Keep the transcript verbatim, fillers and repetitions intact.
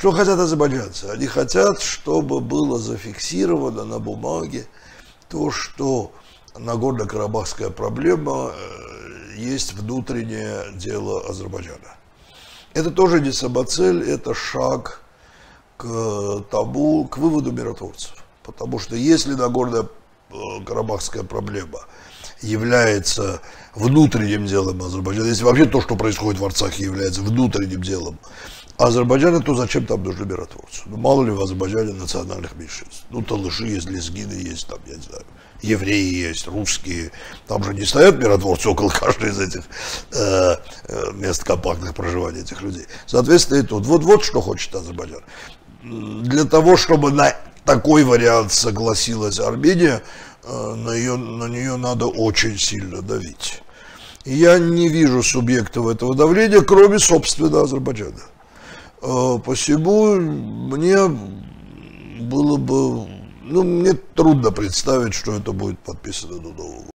Что хотят азербайджанцы? Они хотят, чтобы было зафиксировано на бумаге то, что Нагорно-Карабахская проблема есть внутреннее дело Азербайджана. Это тоже не самоцель, это шаг к тому, к выводу миротворцев. Потому что если Нагорно-Карабахская проблема является внутренним делом Азербайджана, если вообще то, что происходит в Арцахе, является внутренним делом Азербайджана, то зачем там нужны миротворцы? Ну, мало ли в Азербайджане национальных меньшинств. Ну, талыши есть, лезгины есть, там, я не знаю, евреи есть, русские. Там же не стоят миротворцы около каждой из этих э, мест компактных проживания этих людей. Соответственно, и тут. Вот, вот что хочет Азербайджан. Для того, чтобы на такой вариант согласилась Армения, э, на, ее, на нее надо очень сильно давить. И я не вижу субъектов этого давления, кроме, собственно, Азербайджана. Посему мне было бы, ну, мне трудно представить, что это будет подписано до Нового года.